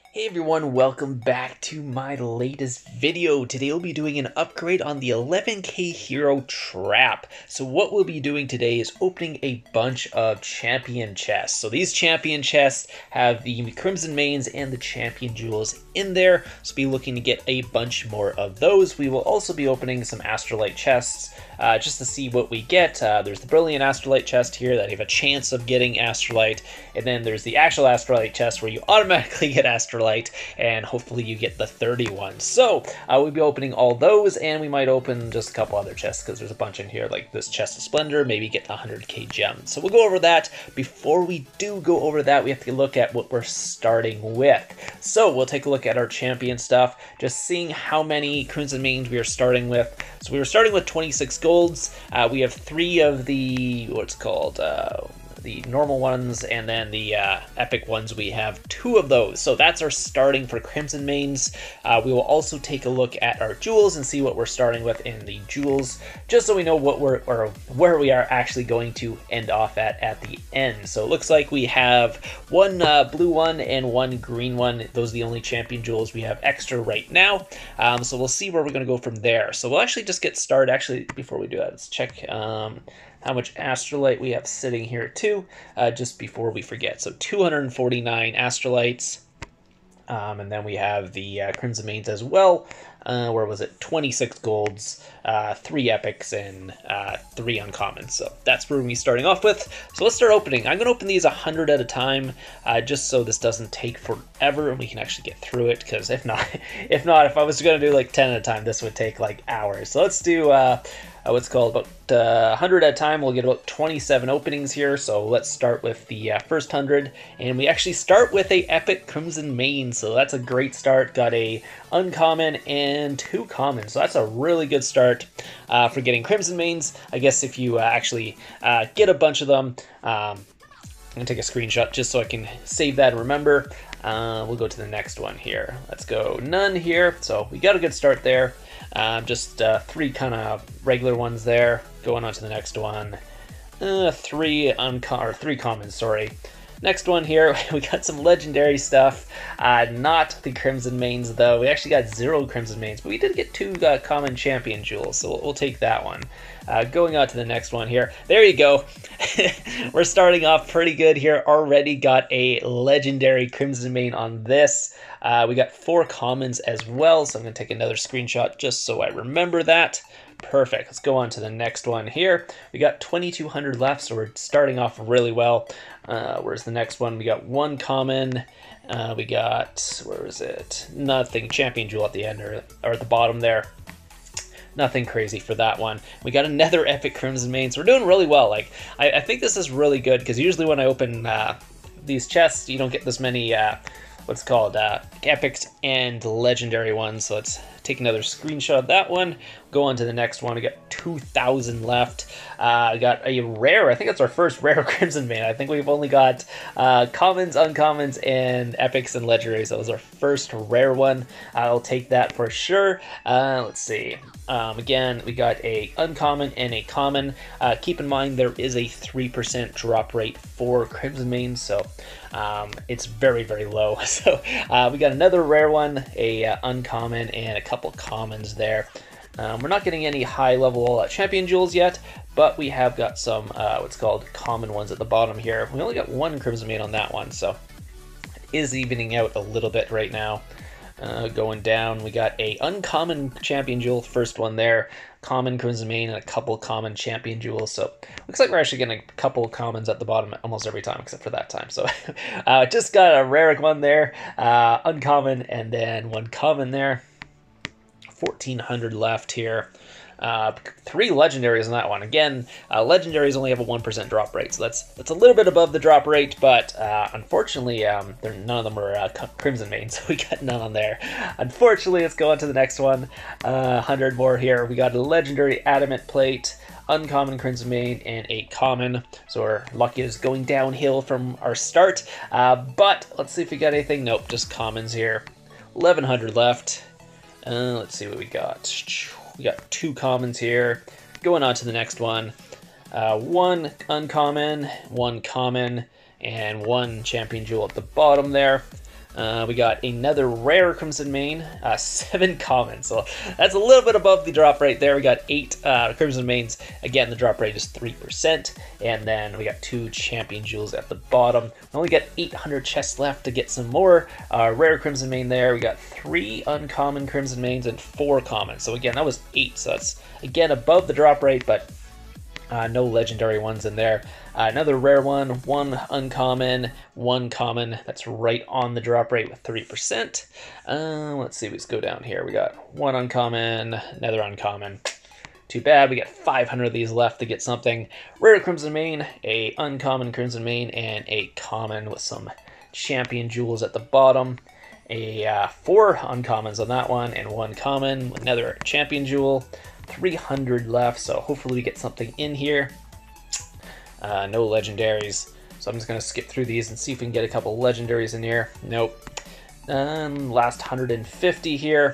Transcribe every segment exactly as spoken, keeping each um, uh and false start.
Hey everyone, welcome back to my latest video. Today we'll be doing an upgrade on the eleven K Hero Trap. So what we'll be doing today is opening a bunch of champion chests. So these champion chests have the Crimson Mains and the champion jewels in there. So be looking to get a bunch more of those. We will also be opening some Astrolite chests uh, just to see what we get. Uh, there's the Brilliant Astrolite chest here that you have a chance of getting Astrolite. And then there's the actual Astrolite chest where you automatically get Astrolite, and hopefully you get the thirty-one. So uh, we'll be opening all those, and we might open just a couple other chests because there's a bunch in here, like this chest of Splendor, maybe get the one hundred K gem. So we'll go over that. Before we do go over that, we have to look at what we're starting with. So we'll take a look at our champion stuff, just seeing how many Crimson Mains we are starting with. So we were starting with twenty-six golds. Uh, we have three of the, what's it called, uh, the normal ones, and then the uh, epic ones, we have two of those. So that's our starting for Crimson Mains. Uh, we will also take a look at our jewels and see what we're starting with in the jewels, just so we know what we're or where we are actually going to end off at at the end. So it looks like we have one uh, blue one and one green one. Those are the only champion jewels we have extra right now. Um, so we'll see where we're going to go from there. So we'll actually just get started. Actually, before we do that, let's check um, how much Astrolite we have sitting here too, uh, just before we forget. So two hundred forty-nine Astrolites, um, and then we have the uh, Crimson Mains as well. Uh, where was it? twenty-six golds, uh, three epics, and uh, three uncommons. So that's where we're going to be starting off with. So let's start opening. I'm going to open these one hundred at a time, uh, just so this doesn't take forever and we can actually get through it. Because if not, if not, if I was going to do like ten at a time, this would take like hours. So let's do uh, uh, what's called about uh, one hundred at a time. We'll get about twenty-seven openings here. So let's start with the uh, first one hundred, and we actually start with a epic Crimson Main. So that's a great start. Got a uncommon and two commons, so that's a really good start uh, for getting Crimson Mains. I guess if you uh, actually uh, get a bunch of them, um, I'm gonna take a screenshot just so I can save that and remember. Uh, we'll go to the next one here. Let's go none here. So we got a good start there. Uh, just uh, three kind of regular ones there. Going on to the next one. Uh, three unco or three commons. Sorry. Next one here, we got some legendary stuff. Uh, not the Crimson Mains, though. We actually got zero Crimson Mains, but we did get two uh, common champion jewels, so we'll, we'll take that one. Uh, going on to the next one here. There you go. We're starting off pretty good here. Already got a legendary Crimson Main on this. Uh, we got four commons as well, so I'm going to take another screenshot just so I remember that. Perfect. Let's go on to the next one here. We got twenty-two hundred left, so we're starting off really well. Uh, where's the next one? We got one common. Uh, we got, where is it? Nothing. Champion jewel at the end, or, or at the bottom there. Nothing crazy for that one. We got another epic Crimson Main, so we're doing really well. Like, I, I think this is really good, because usually when I open uh, these chests, you don't get this many, uh, what's called, uh, epics and legendary ones. So let's take another screenshot of that one. Go on to the next one. We got two thousand left. Uh, we got a rare. I think that's our first rare Crimson Main. I think we've only got uh, commons, uncommons, and epics and legendaries. That was our first rare one. I'll take that for sure. Uh, let's see. Um, again, we got a uncommon and a common. Uh, keep in mind there is a three percent drop rate for Crimson Mains, so um, it's very, very low. So uh, we got another rare one, a uh, uncommon, and a couple commons there. Um, we're not getting any high-level uh, champion jewels yet, but we have got some uh, what's called common ones at the bottom here. We only got one Crimson Main on that one, so it is evening out a little bit right now. Uh, going down, we got a uncommon champion jewel, first one there, common Crimson Main, and a couple common champion jewels. So looks like we're actually getting a couple commons at the bottom almost every time, except for that time. So uh, just got a rare one there, uh, uncommon, and then one common there. fourteen hundred left here. Uh, three legendaries on that one. Again, uh, legendaries only have a one percent drop rate, so that's that's a little bit above the drop rate, but uh, unfortunately, um, none of them are uh, Crimson Main, so we got none on there. Unfortunately, let's go on to the next one. Uh, one hundred more here. We got a legendary Adamant Plate, uncommon Crimson Main, and a common. So our luck is going downhill from our start, uh, but let's see if we got anything. Nope, just commons here. eleven hundred left. Uh, let's see what we got. We got two commons here. Going on to the next one. Uh, one uncommon, one common, and one champion jewel at the bottom there. Uh, we got another rare Crimson Mane, uh, seven commons. So that's a little bit above the drop rate there. We got eight uh, Crimson Manes. Again, the drop rate is three percent. And then we got two Champion Jewels at the bottom. We only got eight hundred chests left to get some more uh, rare Crimson Mane there. We got three uncommon Crimson Manes and four commons. So again, that was eight. So that's, again, above the drop rate, but Uh, no legendary ones in there. Uh, another rare one, one uncommon, one common. That's right on the drop rate with three percent. Uh, let's see, let's go down here. We got one uncommon, another uncommon. Too bad, we got five hundred of these left to get something. Rare Crimson Mane, a uncommon Crimson Mane, and a common with some Champion Jewels at the bottom. A uh, four uncommons on that one, and one common, another Champion Jewel. three hundred left, so hopefully we get something in here. Uh, no legendaries, so I'm just going to skip through these and see if we can get a couple legendaries in here. Nope. Um, last one hundred fifty here.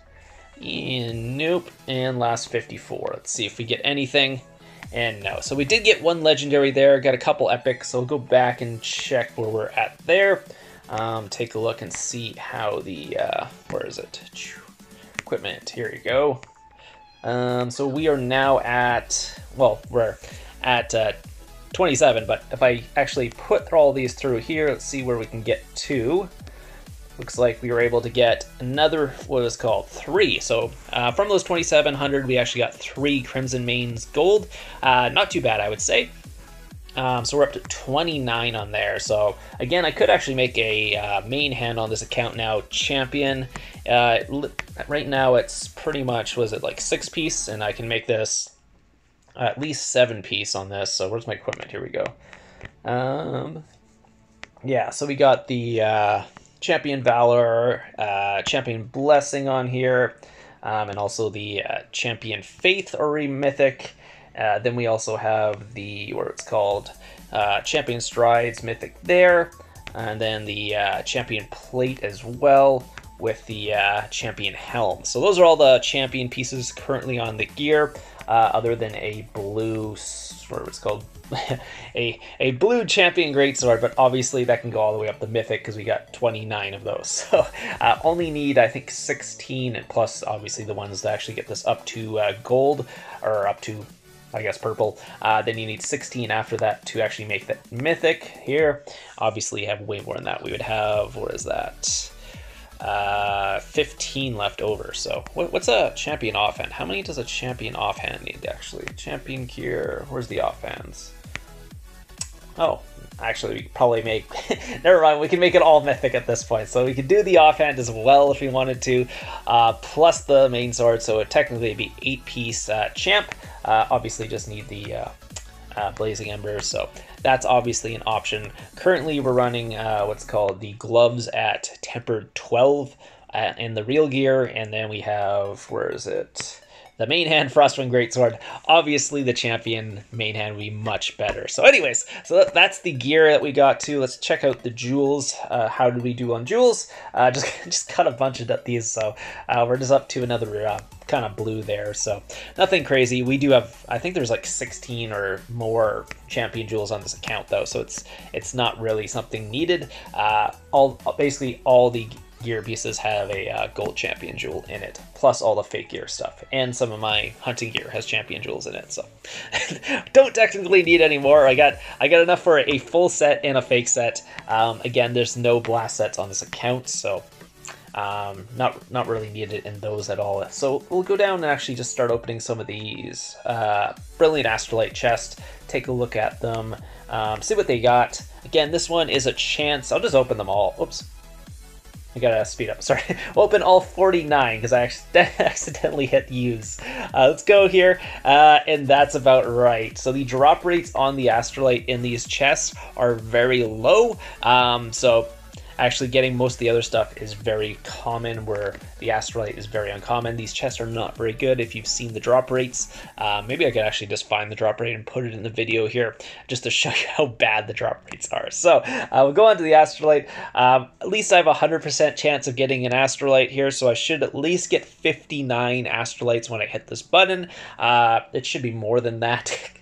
And nope. And last fifty-four. Let's see if we get anything. And no. So we did get one legendary there, got a couple epics, so we'll go back and check where we're at there. Um, take a look and see how the, uh, where is it? Equipment, here you go. Um, so we are now at, well, we're at uh, twenty-seven, but if I actually put all these through here, let's see where we can get to. Looks like we were able to get another, what is called, three. So uh, from those twenty-seven hundred, we actually got three Crimson Manes gold. Uh, not too bad, I would say. Um, so we're up to twenty-nine on there. So again, I could actually make a uh, main hand on this account now, champion. Uh, right now it's pretty much, was it like six piece, and I can make this uh, at least seven piece on this. So where's my equipment? Here we go. Um, yeah, so we got the uh, Champion Valor, uh, Champion Blessing on here, um, and also the uh, Champion Faith or Mythic. Uh, then we also have the, what it's called, uh, Champion Strides Mythic there, and then the uh, Champion Plate as well with the uh, Champion Helm. So those are all the Champion pieces currently on the gear, uh, other than a blue, what it's called, a, a blue Champion Greatsword, but obviously that can go all the way up to Mythic because we got twenty-nine of those. So uh, only need, I think, sixteen, and plus obviously the ones that actually get this up to uh, gold, or up to, I guess, purple. Uh, then you need sixteen after that to actually make that Mythic here. Obviously, you have way more than that. We would have, what is that? Uh, fifteen left over. So what, what's a Champion Offhand? How many does a Champion Offhand need, actually? Champion Gear, where's the offhands? Oh, actually, we could probably make, never mind, we can make it all Mythic at this point. So we could do the offhand as well if we wanted to, uh, plus the main sword. So it technically be eight piece uh, champ. Uh, obviously just need the uh, uh, Blazing Embers, so that's obviously an option. Currently we're running uh, what's called the gloves at tempered twelve uh, in the real gear, and then we have, where is it? The main hand Frostwind Greatsword. Obviously the champion main hand would be much better. So anyways, so that, that's the gear that we got to. Let's check out the jewels. Uh, how did we do on jewels? Uh, just just cut a bunch of these, so uh, we're just up to another uh, kind of blue there. So nothing crazy. We do have, I think there's like sixteen or more champion jewels on this account though, so it's it's not really something needed. Uh, all basically all the gear pieces have a uh, gold champion jewel in it, plus all the fake gear stuff, and some of my hunting gear has champion jewels in it, so don't technically need any more. I got I got enough for a full set and a fake set. Um, again, there's no blast sets on this account, so um, not not really needed in those at all. So we'll go down and actually just start opening some of these uh, Brilliant Astrolite chests, take a look at them, um, see what they got. Again, this one is a chance. I'll just open them all. Oops. I gotta speed up, sorry. We'll open all forty-nine because I accidentally hit use. Uh, let's go here, uh, and that's about right. So the drop rates on the Astrolite in these chests are very low, um, so actually getting most of the other stuff is very common, where the Astrolite is very uncommon. These chests are not very good if you've seen the drop rates. Uh, maybe I could actually just find the drop rate and put it in the video here just to show you how bad the drop rates are. So uh, we'll go on to the Astrolite. Um, at least I have a one hundred percent chance of getting an Astrolite here, so I should at least get fifty-nine Astrolites when I hit this button. Uh, it should be more than that.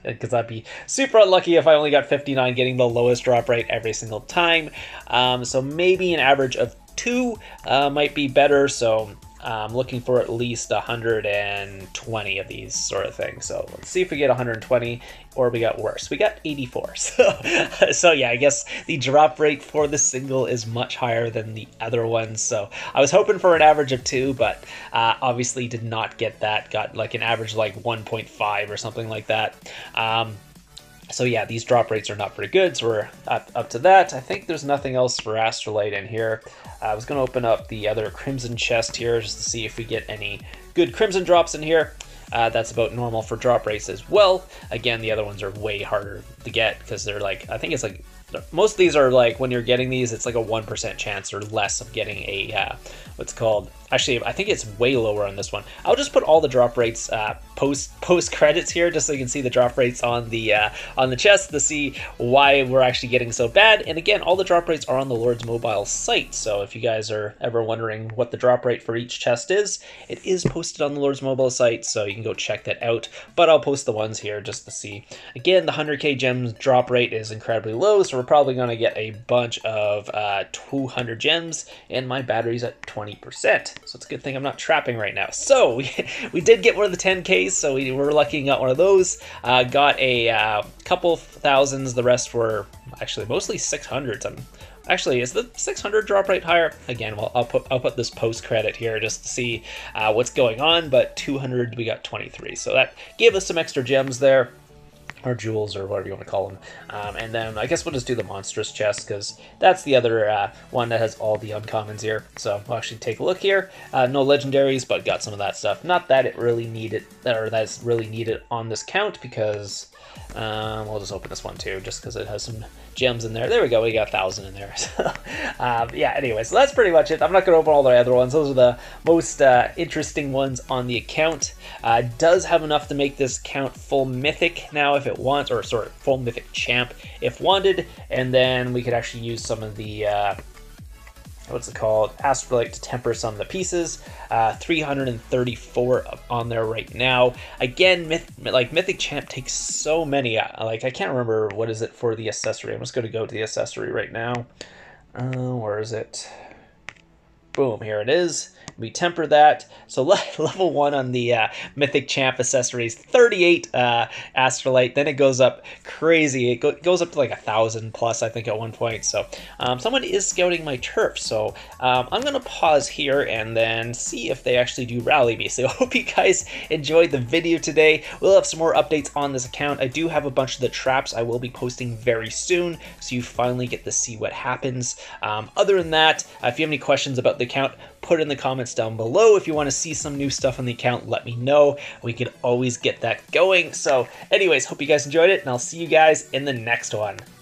because I'd be super unlucky if I only got fifty-nine, getting the lowest drop rate every single time. Um, so maybe an average of two uh, might be better. So I'm looking for at least one hundred twenty of these sort of things. So let's see if we get one hundred twenty or we got worse. We got eighty-four. So, so yeah, I guess the drop rate for the single is much higher than the other ones. So I was hoping for an average of two, but uh, obviously did not get that. Got like an average like one point five or something like that. Um, So yeah, these drop rates are not pretty good, so we're up, up to that. I think there's nothing else for Astrolite in here. Uh, I was going to open up the other Crimson chest here just to see if we get any good Crimson drops in here. Uh, that's about normal for drop rates as well. Again, the other ones are way harder to get because they're like, I think it's like, most of these are like, when you're getting these, it's like a one percent chance or less of getting a, uh, what's called, actually, I think it's way lower on this one. I'll just put all the drop rates uh, post post credits here, just so you can see the drop rates on the uh, on the chest to see why we're actually getting so bad. And again, all the drop rates are on the Lords Mobile site. So if you guys are ever wondering what the drop rate for each chest is, it is posted on the Lords Mobile site, so you can go check that out. But I'll post the ones here just to see. Again, the one hundred K gems drop rate is incredibly low, so we're probably going to get a bunch of uh, two hundred gems, and my battery's at twenty percent. So it's a good thing I'm not trapping right now. So we, we did get one of the ten Ks, so we were lucky and got one of those. Uh, got a uh, couple thousands, the rest were actually mostly six hundreds. I'm, actually, is the six hundred drop rate higher? Again, well, I'll put I'll put this post credit here just to see uh, what's going on, but two hundred, we got twenty-three. So that gave us some extra gems there. Or jewels, or whatever you want to call them. Um, and then I guess we'll just do the monstrous chest, because that's the other uh, one that has all the uncommons here. So we'll actually take a look here. Uh, no legendaries, but got some of that stuff. Not that it really needed, or that's really needed on this count, because um, we'll just open this one too, just because it has some gems in there. There we go, we got a thousand in there. So, um, yeah, anyway, so that's pretty much it. I'm not going to open all the other ones. Those are the most uh, interesting ones on the account. Uh, does have enough to make this count full mythic now if it wants, or sorry, full mythic champ if wanted, and then we could actually use some of the uh, what's it called, Astrolite to temper some of the pieces. uh, three hundred thirty-four on there right now. Again, myth, like Mythic Champ takes so many, uh, like I can't remember what is it for the accessory. I'm just going to go to the accessory right now. Uh, where is it? Boom, here it is. We temper that. So level one on the uh, Mythic Champ accessories, thirty-eight uh, Astrolite. Then it goes up crazy. It go goes up to like a thousand plus, I think, at one point. So um, someone is scouting my turf. So um, I'm gonna pause here and then see if they actually do rally me. So I hope you guys enjoyed the video today. We'll have some more updates on this account. I do have a bunch of the traps I will be posting very soon, so you finally get to see what happens. Um, other than that, uh, if you have any questions about the account, put it in the comments down below. If you want to see some new stuff on the account, let me know. We can always get that going. So anyways, hope you guys enjoyed it, and I'll see you guys in the next one.